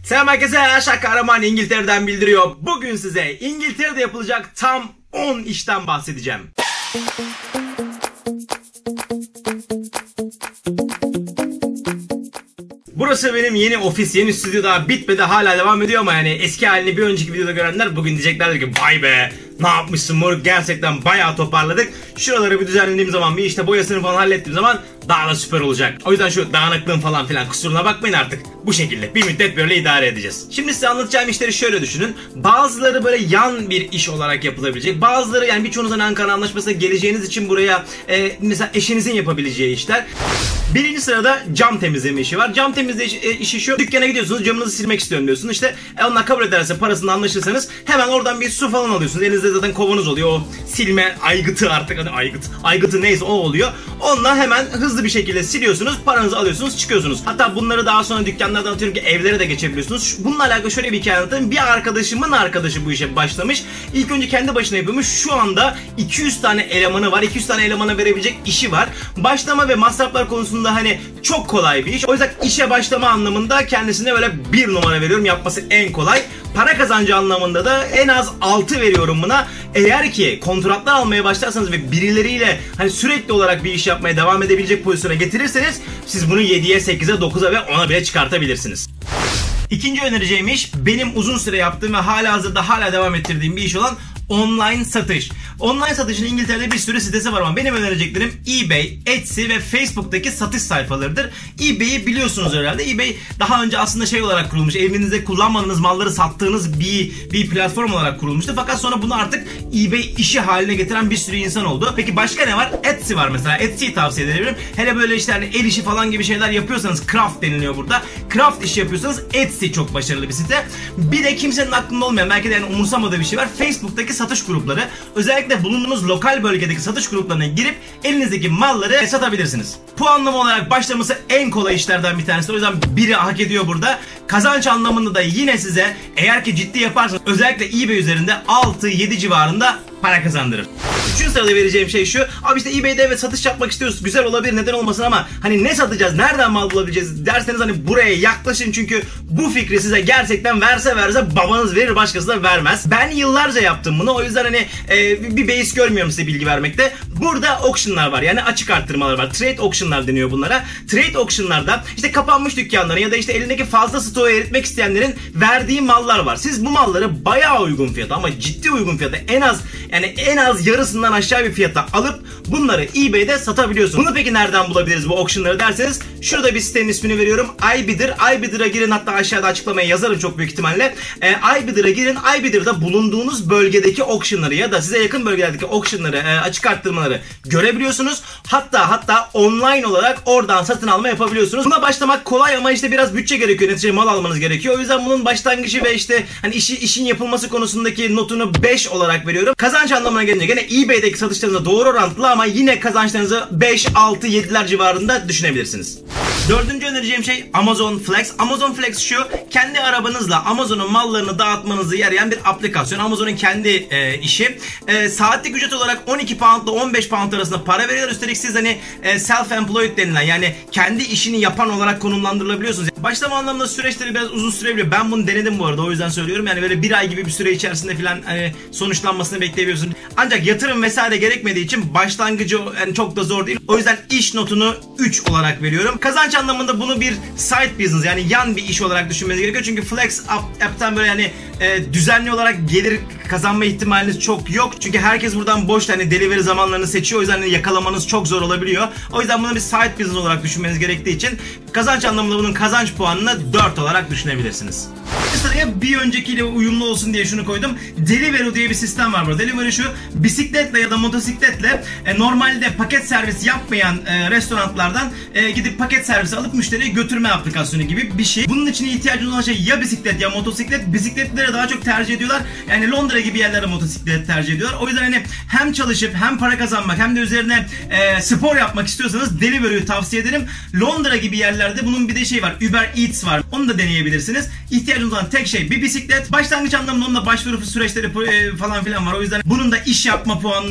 Selam herkese, Aşak Kahraman İngiltere'den bildiriyor. Bugün size İngiltere'de yapılacak tam 10 işten bahsedeceğim. Burası benim yeni ofis, yeni stüdyo, daha bitmedi, hala devam ediyor ama yani eski halini bir önceki videoda görenler bugün diyeceklerdir ki vay be ne yapmışsın moruk, gerçekten bayağı toparladık. Şuraları bir düzenlediğim zaman, bir işte boyasını falan hallettiğim zaman daha da süper olacak. O yüzden şu dağınıklığın falan filan kusuruna bakmayın artık. Bu şekilde bir müddet böyle idare edeceğiz. Şimdi size anlatacağım işleri şöyle düşünün. Bazıları böyle yan bir iş olarak yapılabilecek. Bazıları yani birçoğunuzun Ankara Anlaşması'na geleceğiniz için buraya mesela eşinizin yapabileceği işler. Birinci sırada cam temizleme işi var. Cam temizleme işi şu: dükkana gidiyorsunuz, camınızı silmek istiyorum diyorsunuz. İşte onlar kabul ederse, parasını anlaşırsanız hemen oradan bir su falan alıyorsunuz. Elinizde zaten kovanız oluyor. O silme aygıtı, artık hani aygıtı neyse o oluyor. Onunla hemen hızlı bir şekilde siliyorsunuz, paranızı alıyorsunuz, çıkıyorsunuz. Hatta bunları daha sonra dükkanlardan atıyorum ki evlere de geçebiliyorsunuz. Bununla alakalı şöyle bir hikaye anlatayım. Bir arkadaşımın arkadaşı bu işe başlamış. İlk önce kendi başına yapıyormuş. Şu anda 200 tane elemanı var. 200 tane elemana verebilecek işi var. Başlama ve masraflar konusunda hani çok kolay bir iş. O yüzden işe başlama anlamında kendisine böyle 1 numara veriyorum. Yapması en kolay. Para kazancı anlamında da en az 6 veriyorum buna. Eğer ki kontratlar almaya başlarsanız ve birileriyle hani sürekli olarak bir iş yapmaya devam edebilecek pozisyona getirirseniz siz bunu 7'ye, 8'e, 9'a ve 10'a bile çıkartabilirsiniz. İkinci önereceğim iş benim uzun süre yaptığım ve hala devam ettirdiğim bir iş olan online satış. Online satışın İngiltere'de bir sürü sitesi var ama benim önereceklerim eBay, Etsy ve Facebook'taki satış sayfalarıdır. eBay'i biliyorsunuz herhalde. eBay daha önce aslında şey olarak kurulmuş. Evinizde kullanmadığınız malları sattığınız bir platform olarak kurulmuştu. Fakat sonra bunu artık eBay işi haline getiren bir sürü insan oldu. Peki başka ne var? Etsy var mesela. Etsy'yi tavsiye edebilirim. Hele böyle işte hani el işi falan gibi şeyler yapıyorsanız, craft deniliyor burada. Craft işi yapıyorsanız Etsy çok başarılı bir site. Bir de kimsenin aklında olmayan, belki de yani umursamadığı bir şey var. Facebook'taki satış grupları. Özellikle bulunduğunuz lokal bölgedeki satış gruplarına girip elinizdeki malları satabilirsiniz. Puanlama olarak başlaması en kolay işlerden bir tanesi. O yüzden biri hak ediyor burada. Kazanç anlamında da yine size, eğer ki ciddi yaparsanız, özellikle eBay üzerinde 6-7 civarında para kazandırır. Üçüncü sırada vereceğim şey şu: abi işte eBay'de evet satış yapmak istiyoruz, güzel olabilir, neden olmasın, ama hani ne satacağız, nereden mal bulabileceğiz derseniz hani buraya yaklaşın, çünkü bu fikri size gerçekten verse babanız verir, başkası da vermez. Ben yıllarca yaptım bunu, o yüzden hani bir beis görmüyorum size bilgi vermekte. Burada auctionlar var, yani açık arttırmalar var, trade auctionlar deniyor bunlara. Trade auctionlarda işte kapanmış dükkanların ya da işte elindeki fazla stoğu eritmek isteyenlerin verdiği mallar var. Siz bu malları bayağı uygun fiyata, ama ciddi uygun fiyata, en az yarısından aşağı bir fiyata alıp bunları eBay'de satabiliyorsunuz. Bunu peki nereden bulabiliriz bu auctionları derseniz, şurada bir sitenin ismini veriyorum: iBidder. iBidder'a girin, hatta aşağıda açıklamaya yazarım çok büyük ihtimalle. iBidder'a girin. iBidder'da bulunduğunuz bölgedeki auctionları ya da size yakın bölgelerdeki auctionları, açık arttırmaları görebiliyorsunuz. Hatta online olarak oradan satın alma yapabiliyorsunuz. Buna başlamak kolay ama işte biraz bütçe gerekiyor, neticede mal almanız gerekiyor. O yüzden bunun başlangıcı ve işte hani işin yapılması konusundaki notunu 5 olarak veriyorum. Kazanç anlamına gelince gene eBay'deki satışlarınızla doğru orantılı, ama yine kazançlarınızı 5, 6, 7'ler civarında düşünebilirsiniz. Dördüncü önereceğim şey Amazon Flex. Amazon Flex şu: kendi arabanızla Amazon'un mallarını dağıtmanızı yarayan bir aplikasyon. Amazon'un kendi işi. Saatlik ücret olarak 12 pound ile 15 pound arasında para veriyorlar. Üstelik siz hani self-employed denilen, yani kendi işini yapan olarak konumlandırılabiliyorsunuz. Başlama anlamında süreçleri biraz uzun sürebiliyor. Ben bunu denedim bu arada, o yüzden söylüyorum. Yani böyle 1 ay gibi bir süre içerisinde falan hani sonuçlanmasını bekleyebiliyorsunuz. Ancak yatırım vesaire gerekmediği için başlangıcı yani çok da zor değil. O yüzden iş notunu 3 olarak veriyorum. Kazanç anlamında bunu bir side business, yani yan bir iş olarak düşünmeniz gerekiyor. Çünkü Flex app'tan böyle yani düzenli olarak gelir kazanma ihtimaliniz çok yok. Çünkü herkes buradan boş hani delivery zamanlarını seçiyor. O yüzden hani yakalamanız çok zor olabiliyor. O yüzden bunu bir side business olarak düşünmeniz gerektiği için kazanç anlamında bunun kazanç puanını 4 olarak düşünebilirsiniz. Sıraya bir öncekiyle uyumlu olsun diye şunu koydum. Deliveroo diye bir sistem var burada. Deliveroo şu: bisikletle ya da motosikletle normalde paket servis yapmayan restoranlardan gidip paket servisi alıp müşteriye götürme aplikasyonu gibi bir şey. Bunun için ihtiyacınız olan şey ya bisiklet ya motosiklet. Bisikletlere daha çok tercih ediyorlar. Yani Londra gibi yerlere motosiklet tercih ediyorlar. O yüzden hani hem çalışıp hem para kazanmak hem de üzerine spor yapmak istiyorsanız Deliveroo'yu tavsiye ederim. Londra gibi yerlerde bunun bir de şey var: Uber Eats var. Onu da deneyebilirsiniz. İhtiyacınız olan tek şey bir bisiklet. Başlangıç anlamında onun da başvuru süreçleri falan filan var. O yüzden bunun da iş yapma puanını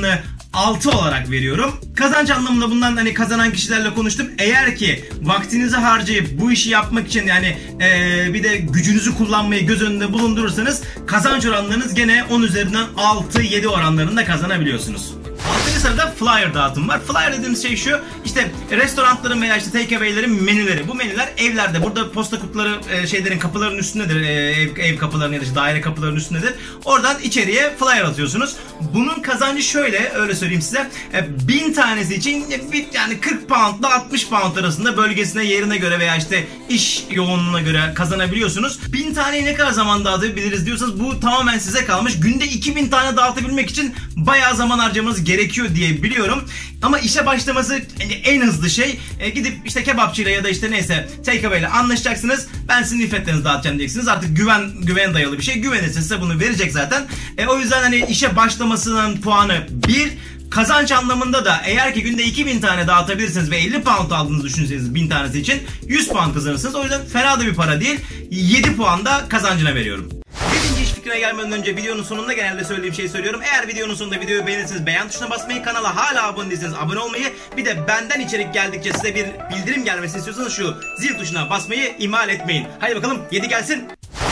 6 olarak veriyorum. Kazanç anlamında bundan hani kazanan kişilerle konuştum. Eğer ki vaktinizi harcayıp bu işi yapmak için yani bir de gücünüzü kullanmayı göz önünde bulundurursanız kazanç oranlarınız gene 10 üzerinden 6-7 oranlarında kazanabiliyorsunuz. 6. sırada flyer dağıtım var. Flyer dediğimiz şey şu, işte restoranların veya işte takeaway'lerin menüleri. Bu menüler evlerde, burada posta kutuları şeylerin kapılarının üstündedir. Ev kapılarının ya da işte daire kapılarının üstündedir. Oradan içeriye flyer atıyorsunuz. Bunun kazancı şöyle, öyle söyleyeyim size. 1000 tanesi için yani 40 pound ile 60 pound arasında bölgesine, yerine göre veya işte iş yoğunluğuna göre kazanabiliyorsunuz. 1000 taneyi ne kadar zaman dağıtabiliriz diyorsanız bu tamamen size kalmış. Günde 2000 tane dağıtabilmek için bayağı zaman harcamanız gerekiyor diye biliyorum. Ama işe başlaması en hızlı şey. Gidip işte kebapçıyla ya da işte neyse takeaway ile anlaşacaksınız. Ben sizin nifetlerinizi dağıtacağım diyeceksiniz. Artık güven dayalı bir şey. Güvenirse size bunu verecek zaten. O yüzden hani işe başlamasının puanı 1. Kazanç anlamında da eğer ki günde 2000 tane dağıtabilirsiniz ve 50 pound aldığınızı düşünseniz 1000 tanesi için 100 puan kazanırsınız. O yüzden fena da bir para değil. 7 puan da kazancına veriyorum. Birinci iş fikrine gelmeden önce videonun sonunda genelde söylediğim şeyi söylüyorum. Eğer videonun sonunda videoyu beğenirseniz beğen tuşuna basmayı, kanala hala abone değilseniz abone olmayı, bir de benden içerik geldikçe size bir bildirim gelmesini istiyorsanız şu zil tuşuna basmayı ihmal etmeyin. Haydi bakalım 7 gelsin.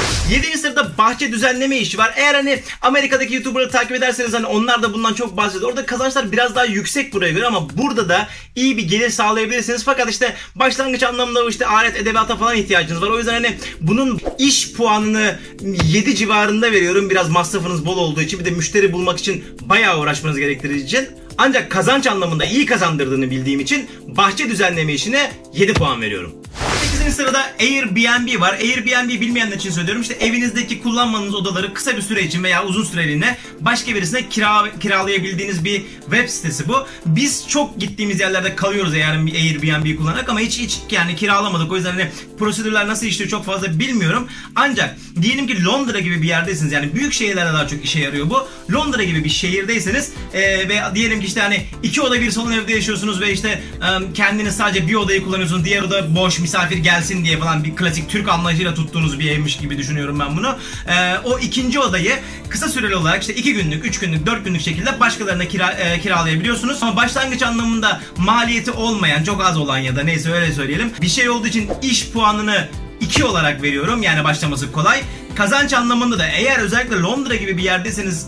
7. sırada bahçe düzenleme işi var. Eğer hani Amerika'daki YouTuber'ları takip ederseniz hani onlar da bundan çok bahsediyor. Orada kazançlar biraz daha yüksek buraya göre ama burada da iyi bir gelir sağlayabilirsiniz. Fakat işte başlangıç anlamında işte alet edebiyata falan ihtiyacınız var. O yüzden hani bunun iş puanını 7 civarında veriyorum. Biraz masrafınız bol olduğu için, bir de müşteri bulmak için bayağı uğraşmanız gerektirdiği için. Ancak kazanç anlamında iyi kazandırdığını bildiğim için bahçe düzenleme işine 7 puan veriyorum. 8. sırada Airbnb var. Airbnb bilmeyenler için söylüyorum. İşte evinizdeki kullanmadığınız odaları kısa bir süre için veya uzun süreliğine başka birisine kiralayabildiğiniz bir web sitesi bu. Biz çok gittiğimiz yerlerde kalıyoruz eğer bir Airbnb kullanarak ama hiç yani kiralamadık. O yüzden hani prosedürler nasıl işliyor çok fazla bilmiyorum. Ancak diyelim ki Londra gibi bir yerdeysiniz, yani büyük şehirlerde daha çok işe yarıyor bu. Londra gibi bir şehirdeyseniz ve diyelim ki işte hani 2 oda bir salon evde yaşıyorsunuz ve işte kendiniz sadece bir odayı kullanıyorsunuz, diğer oda boş, misafir gelsin diye falan, bir klasik Türk anlayışıyla tuttuğunuz bir evmiş gibi düşünüyorum ben bunu. O ikinci odayı kısa süreli olarak işte 2 günlük, 3 günlük, 4 günlük şekilde başkalarına kiralayabiliyorsunuz. Ama başlangıç anlamında maliyeti olmayan, çok az olan ya da neyse öyle söyleyelim, bir şey olduğu için iş puanını 2 olarak veriyorum. Yani başlaması kolay. Kazanç anlamında da eğer özellikle Londra gibi bir yerdeyseniz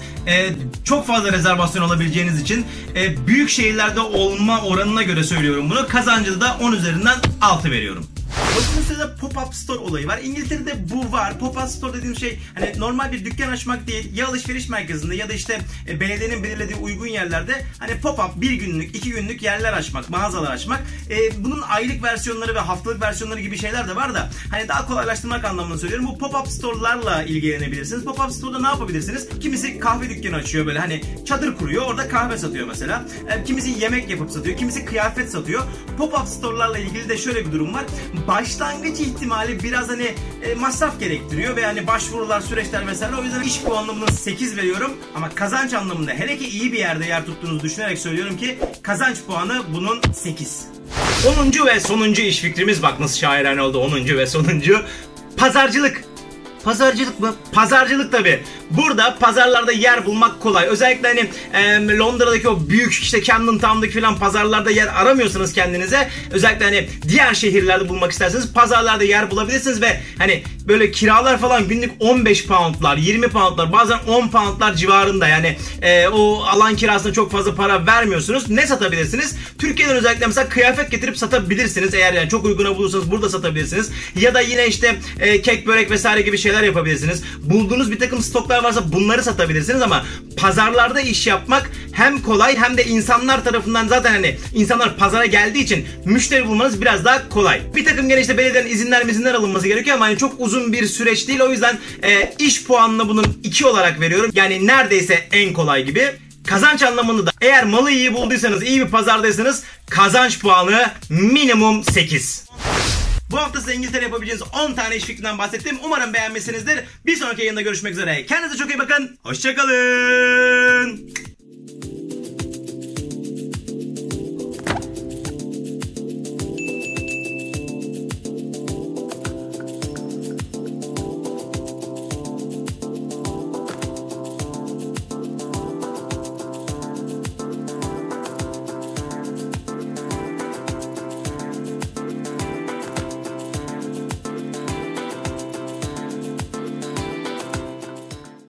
çok fazla rezervasyon alabileceğiniz için büyük şehirlerde olma oranına göre söylüyorum bunu. Kazancı da 10 üzerinden 6 veriyorum. Bakın sırada pop-up store olayı var. İngiltere'de bu var. Pop-up store dediğim şey hani normal bir dükkan açmak değil. Ya alışveriş merkezinde ya da işte belediyenin belirlediği uygun yerlerde hani pop-up 1 günlük, 2 günlük yerler açmak, mağazalar açmak. Bunun aylık versiyonları ve haftalık versiyonları gibi şeyler de var da hani daha kolaylaştırmak anlamında söylüyorum. Bu pop-up store'larla ilgilenebilirsiniz. Pop-up store'da ne yapabilirsiniz? Kimisi kahve dükkanı açıyor, böyle hani çadır kuruyor, orada kahve satıyor mesela. Kimisi yemek yapıp satıyor, kimisi kıyafet satıyor. Pop-up store'larla ilgili de şöyle bir durum var. Başlangıç ihtimali biraz hani masraf gerektiriyor ve hani başvurular, süreçler vesaire. O yüzden iş puanını 8 veriyorum. Ama kazanç anlamında, hele ki iyi bir yerde yer tuttuğunuzu düşünerek söylüyorum ki kazanç puanı bunun 8. 10. ve sonuncu iş fikrimiz, bak nasıl şairane oldu, 10. ve sonuncu. Pazarcılık. Pazarcılık mı? Pazarcılık tabi. Burada pazarlarda yer bulmak kolay. Özellikle hani Londra'daki o büyük işte Camden Town'daki falan pazarlarda yer aramıyorsanız kendinize, özellikle hani diğer şehirlerde bulmak isterseniz pazarlarda yer bulabilirsiniz ve hani böyle kiralar falan günlük 15 poundlar, 20 poundlar, bazen 10 poundlar civarında, yani o alan kirasına çok fazla para vermiyorsunuz. Ne satabilirsiniz? Türkiye'den özellikle mesela kıyafet getirip satabilirsiniz. Eğer yani çok uyguna bulursanız burada satabilirsiniz. Ya da yine işte kek, börek vesaire gibi şeyler yapabilirsiniz. Bulduğunuz bir takım stoklar varsa bunları satabilirsiniz ama pazarlarda iş yapmak hem kolay hem de insanlar tarafından, zaten hani insanlar pazara geldiği için müşteri bulmanız biraz daha kolay. Bir takım gene işte belediyeden izinler alınması gerekiyor ama hani çok uzun bir süreç değil. O yüzden iş puanını bunun 2 olarak veriyorum. Yani neredeyse en kolay gibi. Kazanç anlamında da eğer malı iyi bulduysanız, iyi bir pazardaysanız kazanç puanı minimum 8. Bu hafta size İngiltere yapabileceğiniz 10 tane iş fikrinden bahsettim. Umarım beğenmişsinizdir. Bir sonraki yayında görüşmek üzere. Kendinize çok iyi bakın. Hoşçakalın.